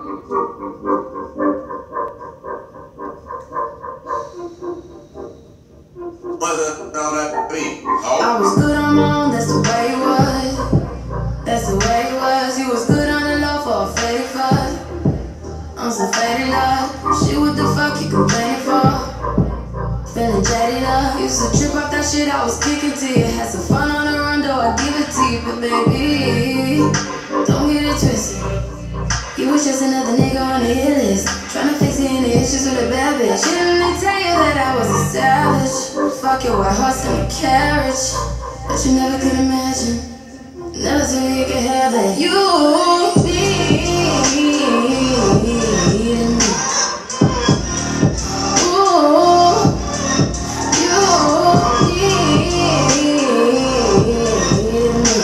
I was good on my own, that's the way it was. That's the way it was. You was good on the low for a favor. I'm so faded up. Shit, what the fuck you complaining for? Feeling jaded up. Used to trip off that shit I was kicking to you. Had some fun on the run, though I give it to you. But baby, don't get it twisted. You was just another nigga on the hit list, tryna fix any issues with a bad bitch. Didn't they tell you that I was a savage? Fuck your white horse and a carriage. But you never could imagine, never thought you could have it. You needed me. Ooh, you needed me.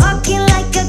walking like a